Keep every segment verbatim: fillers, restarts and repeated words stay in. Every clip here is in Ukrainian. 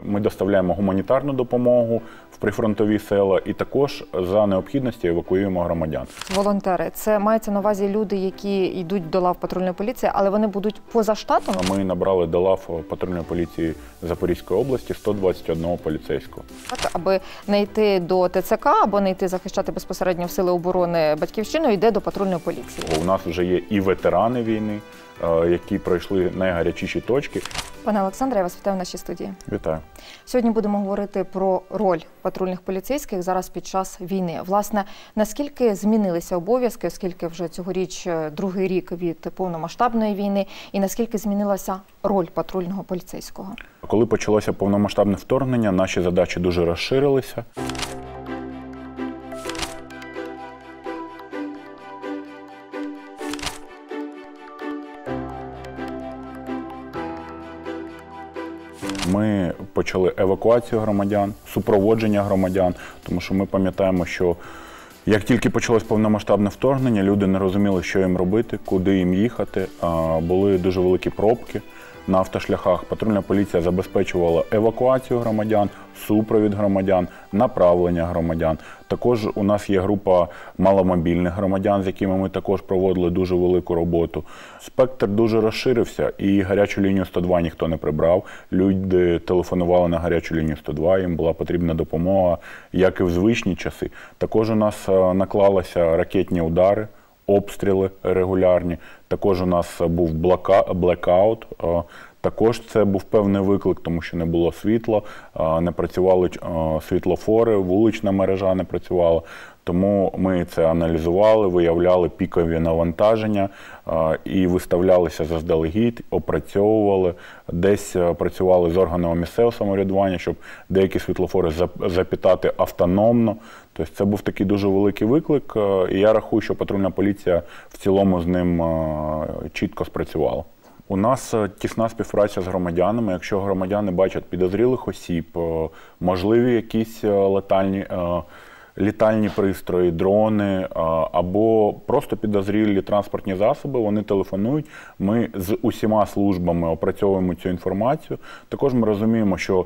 Ми доставляємо гуманітарну допомогу в прифронтові села і також за необхідності евакуюємо громадян. Волонтери – це мається на увазі люди, які йдуть до лав патрульної поліції, але вони будуть поза штатом? Ми набрали до лав патрульної поліції Запорізької області сто двадцять одного поліцейського. Так, аби не йти до Те Це Ка або не йти захищати безпосередньо в Сили оборони Батьківщину, йде до патрульної поліції. У нас вже є і ветерани війни, які пройшли найгарячіші точки. Пане Олександре, я вас вітаю в нашій студії. Вітаю. Сьогодні будемо говорити про роль патрульних поліцейських зараз під час війни. Власне, наскільки змінилися обов'язки, оскільки вже цьогоріч другий рік від повномасштабної війни, і наскільки змінилася роль патрульного поліцейського? Коли почалося повномасштабне вторгнення, наші задачі дуже розширилися. Ми почали евакуацію громадян, супроводження громадян, тому що ми пам'ятаємо, що як тільки почалось повномасштабне вторгнення, люди не розуміли, що їм робити, куди їм їхати. Були дуже великі пробки на автошляхах. Патрульна поліція забезпечувала евакуацію громадян, супровід громадян, направлення громадян. Також у нас є група маломобільних громадян, з якими ми також проводили дуже велику роботу. Спектр дуже розширився, і гарячу лінію сто два ніхто не прибрав. Люди телефонували на гарячу лінію сто два, їм була потрібна допомога, як і в звичні часи. Також у нас наклалися ракетні удари, обстріли регулярні. Також у нас був блекаут. Також це був певний виклик, тому що не було світла, не працювали світлофори, вулична мережа не працювала. Тому ми це аналізували, виявляли пікові навантаження і виставлялися заздалегідь, опрацьовували, десь працювали з органами місцевого самоврядування, щоб деякі світлофори запітати автономно. Тобто це був такий дуже великий виклик, і я рахую, що патрульна поліція в цілому з ним чітко спрацювала. У нас тісна співпраця з громадянами. Якщо громадяни бачать підозрілих осіб, можливі якісь летальні, літальні пристрої, дрони або просто підозрілі транспортні засоби, вони телефонують. Ми з усіма службами опрацьовуємо цю інформацію. Також ми розуміємо, що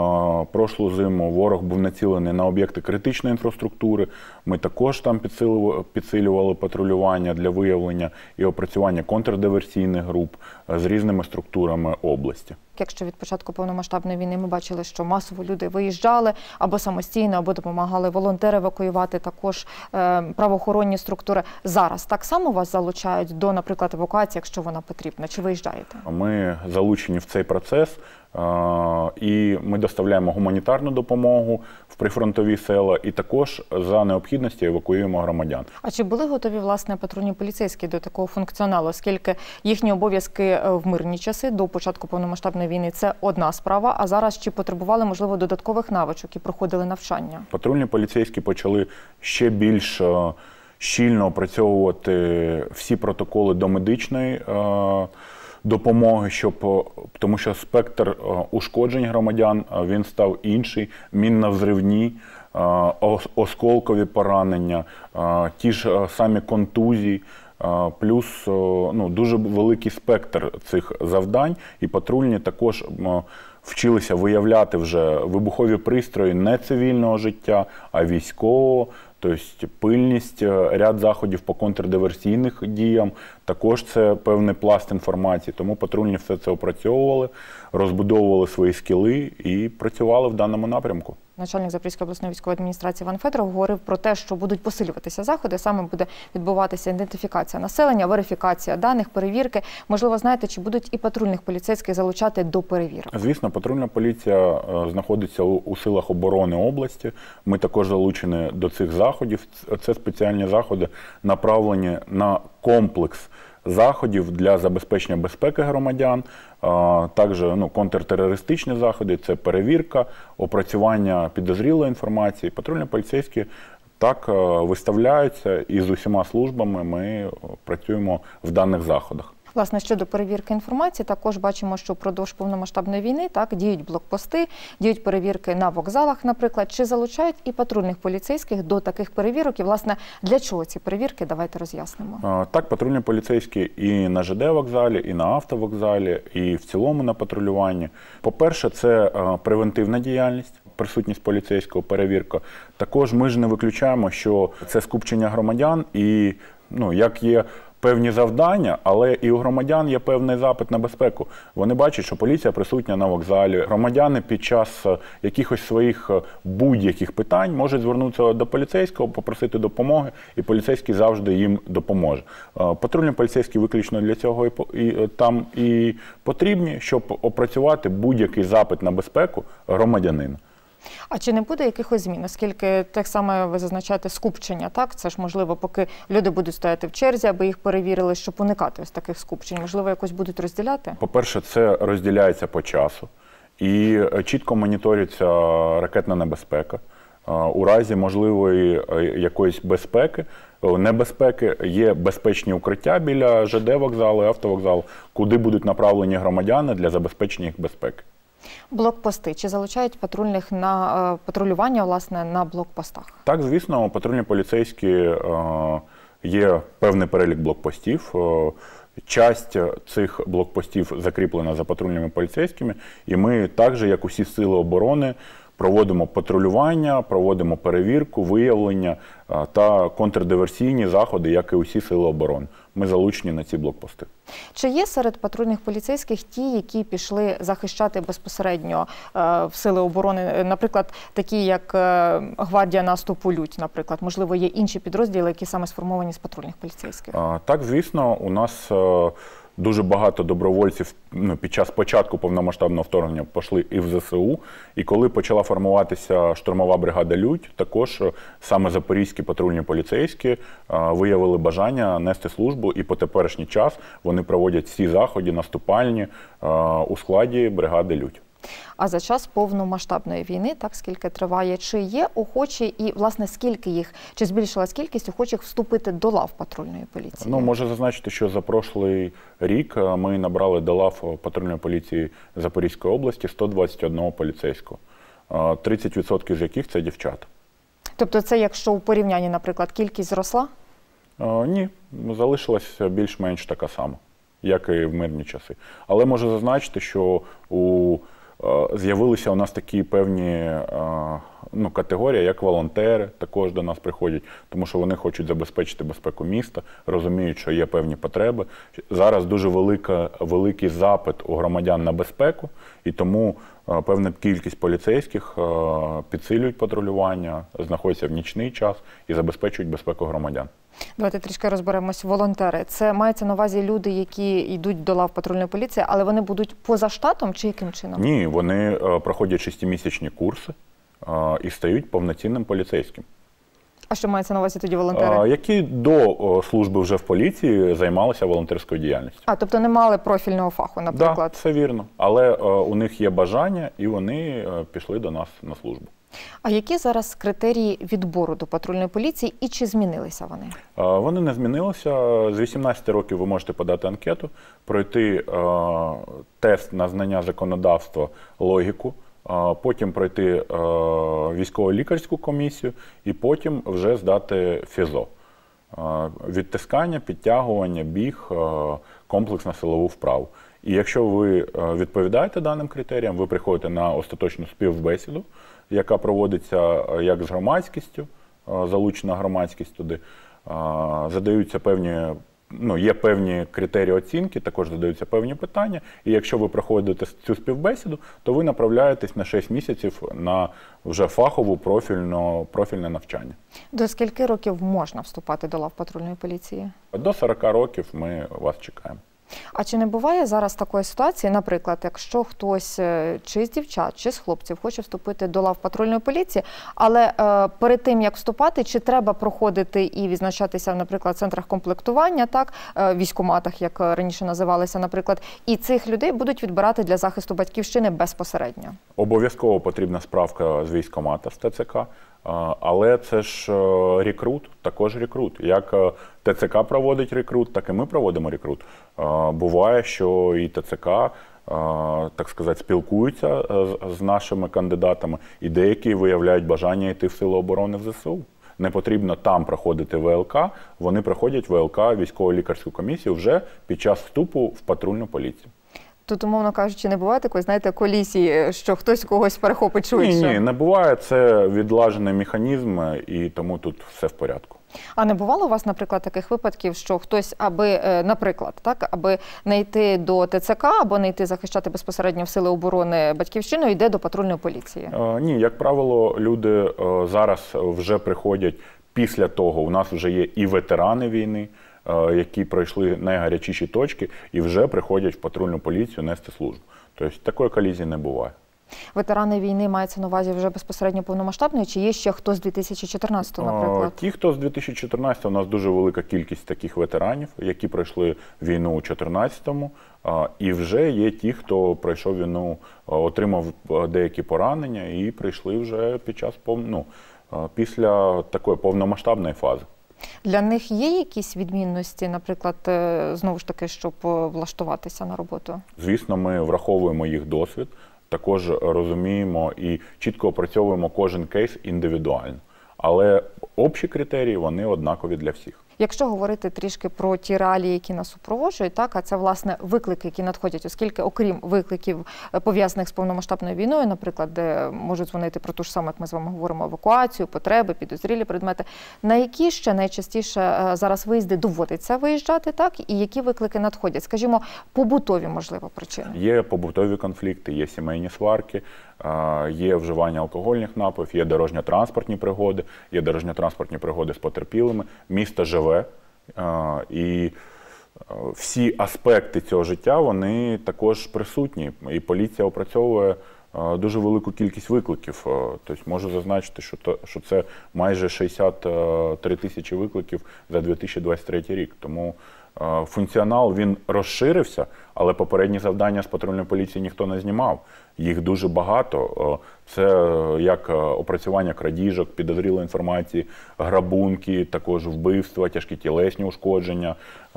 прошлу зиму ворог був націлений на об'єкти критичної інфраструктури. Ми також там підсилювали патрулювання для виявлення і опрацювання контрдиверсійних груп з різними структурами області. Якщо від початку повномасштабної війни ми бачили, що масово люди виїжджали або самостійно, або допомагали волонтери евакуювати, також е, правоохоронні структури. Зараз так само вас залучають до, наприклад, евакуації, якщо вона потрібна? Чи виїжджаєте? Ми залучені в цей процес. І ми доставляємо гуманітарну допомогу в прифронтові села і також за необхідності евакуюємо громадян. А чи були готові, власне, патрульні поліцейські до такого функціоналу, оскільки їхні обов'язки в мирні часи до початку повномасштабної війни – це одна справа, а зараз чи потребували, можливо, додаткових навичок і проходили навчання? Патрульні поліцейські почали ще більш щільно опрацьовувати всі протоколи до медичної допомоги, щоб, тому що спектр ушкоджень громадян, він став інший, мінно-взривні, осколкові поранення, ті ж самі контузії, плюс ну, дуже великий спектр цих завдань, і патрульні також вчилися виявляти вже вибухові пристрої не цивільного життя, а військового. Тобто пильність, ряд заходів по контрдиверсійних діям, також це певний пласт інформації. Тому патрульні все це опрацьовували, розбудовували свої скіли і працювали в даному напрямку. Начальник Запорізької обласної військової адміністрації Іван Федоров говорив про те, що будуть посилюватися заходи, саме буде відбуватися ідентифікація населення, верифікація даних, перевірки. Можливо, знаєте, чи будуть і патрульних поліцейських залучати до перевірок? Звісно, патрульна поліція знаходиться у силах оборони області. Ми також залучені до цих заходів. Це спеціальні заходи, направлені на комплекс заходів для забезпечення безпеки громадян, також ну, контртерористичні заходи, це перевірка, опрацювання підозрілої інформації. Патрульні поліцейські так виставляються, і з усіма службами ми працюємо в даних заходах. Власне, щодо перевірки інформації, також бачимо, що впродовж повномасштабної війни так діють блокпости, діють перевірки на вокзалах, наприклад. Чи залучають і патрульних поліцейських до таких перевірок? І, власне, для чого ці перевірки? Давайте роз'яснимо. Так, патрульні поліцейські і на ЖД вокзалі, і на автовокзалі, і в цілому на патрулюванні. По-перше, це превентивна діяльність, присутність поліцейського, перевірка. Також ми ж не виключаємо, що це скупчення громадян і, ну, як є певні завдання, але і у громадян є певний запит на безпеку. Вони бачать, що поліція присутня на вокзалі. Громадяни під час якихось своїх будь-яких питань можуть звернутися до поліцейського, попросити допомоги, і поліцейський завжди їм допоможе. Патрульні поліцейські виключно для цього і, і там і потрібні, щоб опрацювати будь-який запит на безпеку громадянина. А чи не буде якихось змін, оскільки так само ви зазначаєте скупчення, так? Це ж можливо, поки люди будуть стояти в черзі, аби їх перевірили, щоб уникати ось таких скупчень. Можливо, якось будуть розділяти? По-перше, це розділяється по часу і чітко моніториться ракетна небезпека. У разі можливої якоїсь безпеки, небезпеки, є безпечні укриття біля ЖД вокзалу, автовокзалу, куди будуть направлені громадяни для забезпечення їх безпеки. Блокпости. Чи залучають патрульних на патрулювання, власне, на блокпостах? Так, звісно, патрульні поліцейські, є певний перелік блокпостів. Часть цих блокпостів закріплена за патрульними поліцейськими, і ми також, як усі сили оборони, проводимо патрулювання, проводимо перевірку, виявлення та контрдиверсійні заходи, як і усі сили оборони. Ми залучені на ці блокпости. Чи є серед патрульних поліцейських ті, які пішли захищати безпосередньо е, в сили оборони, наприклад, такі як е, гвардія наступу «Лють», наприклад? Можливо, є інші підрозділи, які саме сформовані з патрульних поліцейських? А, так, звісно, у нас е, дуже багато добровольців, ну, під час початку повномасштабного вторгнення пішли і в зе се у. І коли почала формуватися штурмова бригада «Лють», також саме запорізькі патрульні поліцейські е, виявили бажання нести службу, і по теперішній час вони проводять всі заходи наступальні е, у складі бригади «Лють». А за час повномасштабної війни, так, скільки триває, чи є охочі і, власне, скільки їх, чи збільшилась кількість охочих вступити до лав патрульної поліції? Ну, можу зазначити, що за прошлий рік ми набрали до лав патрульної поліції Запорізької області сто двадцять один поліцейського, тридцять відсотків з яких це дівчата. Тобто це якщо у порівнянні, наприклад, кількість зросла? А, ні, залишилася більш-менш така сама, як і в мирні часи. Але можу зазначити, що у з'явилися у нас такі певні ну, категорії, як волонтери, також до нас приходять, тому що вони хочуть забезпечити безпеку міста, розуміють, що є певні потреби. Зараз дуже велика, великий запит у громадян на безпеку, і тому певна кількість поліцейських підсилюють патрулювання, знаходяться в нічний час і забезпечують безпеку громадян. Давайте трішки розберемось. Волонтери. Це мається на увазі люди, які йдуть до лав патрульної поліції, але вони будуть поза штатом чи яким чином? Ні, вони проходять шестимісячні курси і стають повноцінним поліцейським. А що мається на увазі тоді волонтери? Які до служби вже в поліції займалися волонтерською діяльністю. А, тобто не мали профільного фаху, наприклад? Так, це вірно. Але у них є бажання, і вони пішли до нас на службу. А які зараз критерії відбору до патрульної поліції і чи змінилися вони? Вони не змінилися. З вісімнадцяти років ви можете подати анкету, пройти тест на знання законодавства, логіку, потім пройти військово-лікарську комісію і потім вже здати ФІЗО. Відтискання, підтягування, біг, комплексна силову вправу. І якщо ви відповідаєте даним критеріям, ви приходите на остаточну співбесіду, яка проводиться як з громадськістю, залучена громадськість туди, задаються певні, ну, є певні критерії оцінки, також задаються певні питання, і якщо ви проходите цю співбесіду, то ви направляєтесь на шість місяців на вже фахову профільну, профільне навчання. До скільки років можна вступати до лав патрульної поліції? До сорока років ми вас чекаємо. А чи не буває зараз такої ситуації, наприклад, якщо хтось чи з дівчат, чи з хлопців хоче вступити до лав патрульної поліції, але е, перед тим, як вступати, чи треба проходити і відзначатися, наприклад, в центрах комплектування, так, е, військкоматах, як раніше називалися, наприклад, і цих людей будуть відбирати для захисту батьківщини безпосередньо? Обов'язково потрібна справка з військкомата, з те це ка. Але це ж рекрут, також рекрут. Як ТЦК проводить рекрут, так і ми проводимо рекрут. Буває, що і ТЦК, так сказати, спілкуються з нашими кандидатами, і деякі виявляють бажання йти в Сили оборони в ЗСУ. Не потрібно там проходити ВЛК, вони проходять ВЛК, військово-лікарську комісію, вже під час вступу в патрульну поліцію. Тут, умовно кажучи, не буває такої, знаєте, колізії, що хтось когось перехопить швидше? Ні, ні, не буває. Це відлажений механізм, і тому тут все в порядку. А не бувало у вас, наприклад, таких випадків, що хтось, аби, наприклад, так, аби не йти до ТЦК, або не йти захищати безпосередньо в Сили оборони Батьківщину, йде до патрульної поліції? Е, ні, як правило, люди е, зараз вже приходять після того. У нас вже є і ветерани війни, е, які пройшли найгарячіші точки, і вже приходять в патрульну поліцію нести службу. Тобто такої колізії не буває. Ветерани війни мається на увазі вже безпосередньо повномасштабної, чи є ще хто з дві тисячі чотирнадцятого, наприклад? Ті, хто з дві тисячі чотирнадцятого, у нас дуже велика кількість таких ветеранів, які пройшли війну у дві тисячі чотирнадцятому, і вже є ті, хто пройшов війну, отримав деякі поранення і прийшли вже під час, ну, після такої повномасштабної фази. Для них є якісь відмінності, наприклад, знову ж таки, щоб влаштуватися на роботу? Звісно, ми враховуємо їх досвід. Також розуміємо і чітко опрацьовуємо кожен кейс індивідуально. Але общі критерії, вони однакові для всіх. Якщо говорити трішки про ті реалії, які нас супроводжують, так, а це, власне, виклики, які надходять, оскільки, окрім викликів, пов'язаних з повномасштабною війною, наприклад, де можуть дзвонити про ту ж саму, як ми з вами говоримо, евакуацію, потреби, підозрілі предмети, на які ще найчастіше зараз виїзди доводиться виїжджати, так, і які виклики надходять? Скажімо, побутові, можливо, причини. Є побутові конфлікти, є сімейні сварки, є вживання алкогольних напоїв, є дорожньо-транспортні пригоди, є дорожньо-транспортні пригоди з потерпілими. Місто живе, і всі аспекти цього життя, вони також присутні. І поліція опрацьовує дуже велику кількість викликів. Тобто можу зазначити, що, то, що це майже шістдесят три тисячі викликів за дві тисячі двадцять третій рік. Тому функціонал, він розширився, але попередні завдання з патрульної поліції ніхто не знімав. Їх дуже багато. Це як опрацювання крадіжок, підозрілої інформації, грабунки, також вбивства, тяжкі тілесні ушкодження.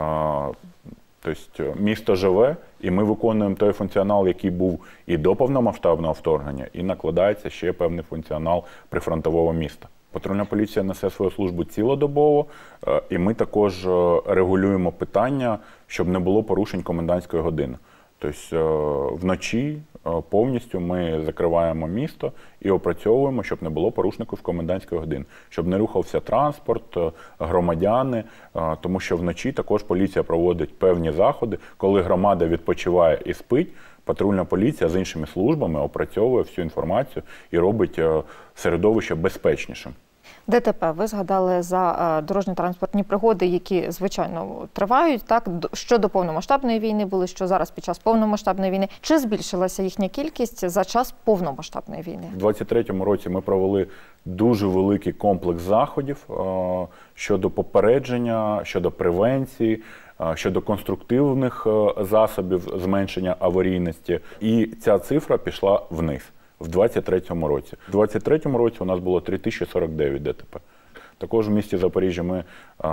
Тобто місто живе, і ми виконуємо той функціонал, який був і до повномасштабного вторгнення, і накладається ще певний функціонал прифронтового міста. Патрульна поліція несе свою службу цілодобово, і ми також регулюємо питання, щоб не було порушень комендантської години. Тобто вночі повністю ми закриваємо місто і опрацьовуємо, щоб не було порушників комендантської години, щоб не рухався транспорт, громадяни, тому що вночі також поліція проводить певні заходи, коли громада відпочиває і спить. Патрульна поліція з іншими службами опрацьовує всю інформацію і робить середовище безпечнішим. ДТП. Ви згадали за дорожньо-транспортні пригоди, які, звичайно, тривають, так, що до повномасштабної війни були, що зараз під час повномасштабної війни. Чи збільшилася їхня кількість за час повномасштабної війни? У двадцять третьому році ми провели дуже великий комплекс заходів щодо попередження, щодо превенції, щодо конструктивних засобів зменшення аварійності. І ця цифра пішла вниз в двадцять третьому році. У двадцять третьому році у нас було три тисячі сорок дев'ять ДТП. Також в місті Запоріжжя ми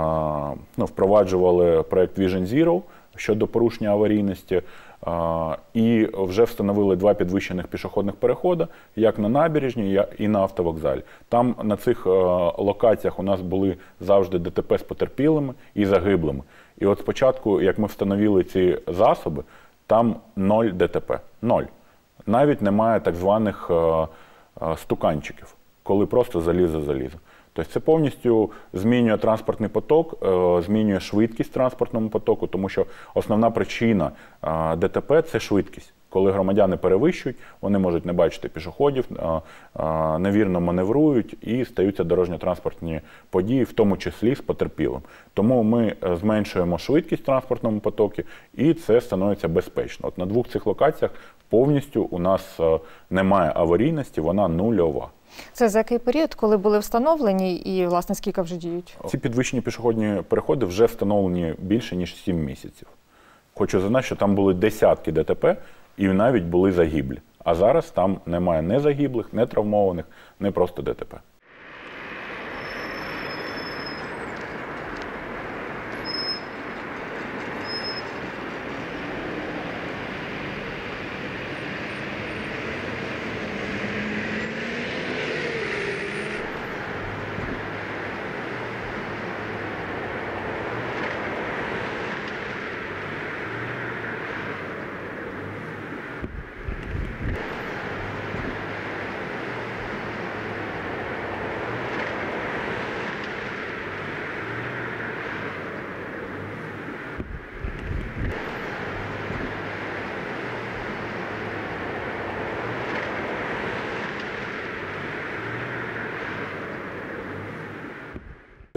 а, ну, впроваджували проєкт Vision Zero щодо порушення аварійності а, і вже встановили два підвищених пішохідних переходи, як на набережній і на автовокзалі. Там на цих а, локаціях у нас були завжди ДТП з потерпілими і загиблими. І от спочатку, як ми встановили ці засоби, там ноль ДТП. Ноль. Навіть немає так званих е, е, стуканчиків, коли просто залізо-залізо. Тобто це повністю змінює транспортний поток, е, змінює швидкість транспортному потоку, тому що основна причина е, ДТП – це швидкість. Коли громадяни перевищують, вони можуть не бачити пішоходів, е, е, невірно маневрують і стаються дорожньо-транспортні події, в тому числі з потерпілим. Тому ми зменшуємо швидкість в транспортному потокі і це становиться безпечно. От на двох цих локаціях повністю у нас немає аварійності, вона нульова. Це за який період, коли були встановлені і, власне, скільки вже діють? Ці підвищені пішохідні переходи вже встановлені більше, ніж сім місяців. Хочу зазначити, що там були десятки ДТП і навіть були загиблі. А зараз там немає ні загиблих, ні травмованих, ні просто ДТП.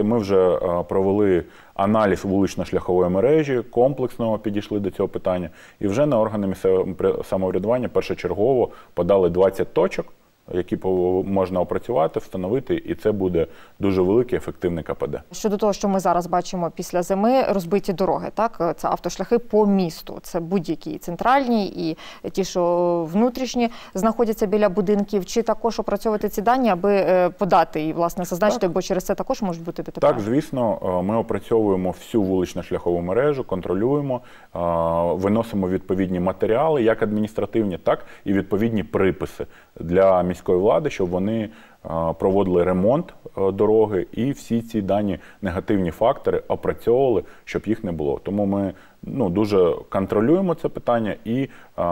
факти. Ми вже е, провели аналіз вулично-шляхової мережі, комплексно підійшли до цього питання. І вже на органи місцевого самоврядування першочергово подали двадцять точок, які можна опрацювати, встановити, і це буде дуже великий ефективний ка пе де. Щодо того, що ми зараз бачимо після зими, розбиті дороги, так? Це автошляхи по місту. Це будь-які центральні і ті, що внутрішні, знаходяться біля будинків. Чи також опрацьовувати ці дані, аби подати і, власне, зазначити, так. Бо через це також можуть бути ДТП? Так, звісно, ми опрацьовуємо всю вулично-шляхову мережу, контролюємо, виносимо відповідні матеріали, як адміністративні, так і відповідні приписи для міської влади, щоб вони проводили ремонт дороги і всі ці дані негативні фактори опрацьовували, щоб їх не було. Тому ми ну, дуже контролюємо це питання і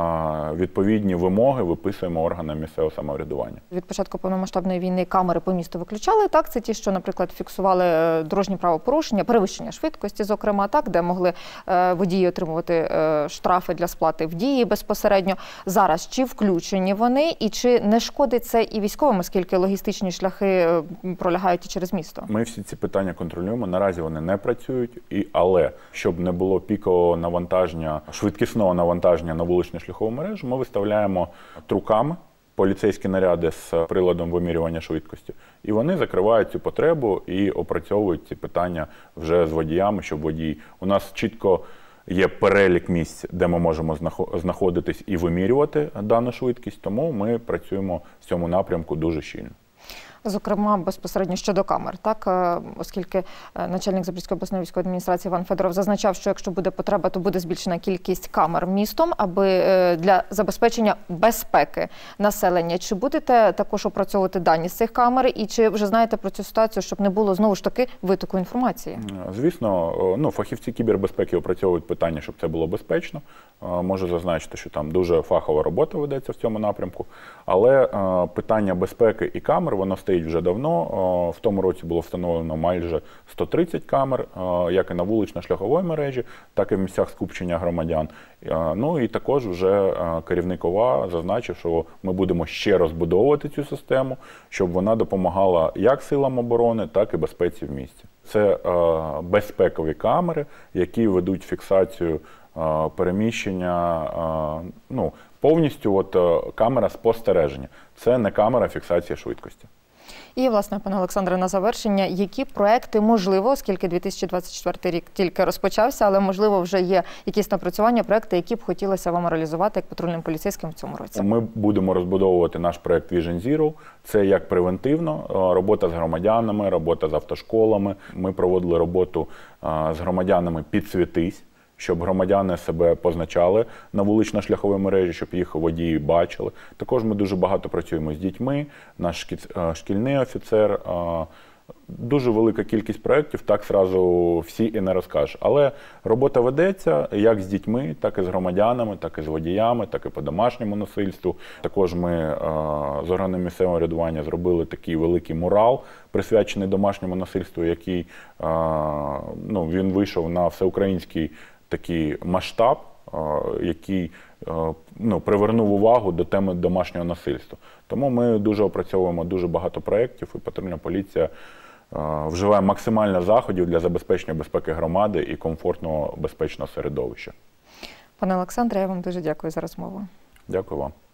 а, відповідні вимоги виписуємо органам місцевого самоврядування. Від початку повномасштабної війни камери по місту виключали, так? Це ті, що, наприклад, фіксували дорожні правопорушення, перевищення швидкості, зокрема, так, де могли е, водії отримувати е, штрафи для сплати в дії безпосередньо. Зараз чи включені вони і чи не шкодить це і військовим, оскільки логістичні шляхи пролягають і через місто? Ми всі ці питання контролюємо. Наразі вони не працюють, і, але щоб не було пікового навантаження, швидкісного навантаження на вуличну шляхову мережу, ми виставляємо труками поліцейські наряди з приладом вимірювання швидкості. І вони закривають цю потребу і опрацьовують ці питання вже з водіями, щоб водії. У нас чітко є перелік місць, де ми можемо знаходитись і вимірювати дану швидкість, тому ми працюємо в цьому напрямку дуже щільно. Зокрема, безпосередньо щодо камер, так, оскільки начальник Запорізької обласної військової адміністрації Іван Федоров зазначав, що якщо буде потреба, то буде збільшена кількість камер містом, аби для забезпечення безпеки населення. Чи будете також опрацьовувати дані з цих камер і чи вже знаєте про цю ситуацію, щоб не було знову ж таки витоку інформації? Звісно, ну, фахівці кібербезпеки опрацьовують питання, щоб це було безпечно. Можу зазначити, що там дуже фахова робота ведеться в цьому напрямку, але питання безпеки і камер, воно стоїть вже давно. В тому році було встановлено майже сто тридцять камер, як і на вулично-шляховій мережі, так і в місцях скупчення громадян. Ну і також вже керівник ОВА зазначив, що ми будемо ще розбудовувати цю систему, щоб вона допомагала як силам оборони, так і безпеці в місті. Це безпекові камери, які ведуть фіксацію переміщення, ну, повністю от камера спостереження. Це не камера фіксації швидкості. І, власне, пане Олександре, на завершення, які проекти, можливо, оскільки дві тисячі двадцять четвертий рік тільки розпочався, але, можливо, вже є якісь напрацювання, проекти, які б хотілося вам реалізувати як патрульним поліцейським в цьому році? Ми будемо розбудовувати наш проект Vision Zero. Це як превентивно, робота з громадянами, робота з автошколами. Ми проводили роботу з громадянами «Підсвітись», щоб громадяни себе позначали на вулично-шляховій мережі, щоб їх водії бачили. Також ми дуже багато працюємо з дітьми, наш шкільний офіцер. Дуже велика кількість проєктів, так зразу всі і не розкажеш. Але робота ведеться як з дітьми, так і з громадянами, так і з водіями, так і по домашньому насильству. Також ми з органами місцевого врядування зробили такий великий мурал, присвячений домашньому насильству, який ну, він вийшов на всеукраїнський такий масштаб, який ну, привернув увагу до теми домашнього насильства. Тому ми дуже опрацьовуємо дуже багато проєктів, і патрульна поліція вживає максимально заходів для забезпечення безпеки громади і комфортного, безпечного середовища. Пане Олександре, я вам дуже дякую за розмову. Дякую вам.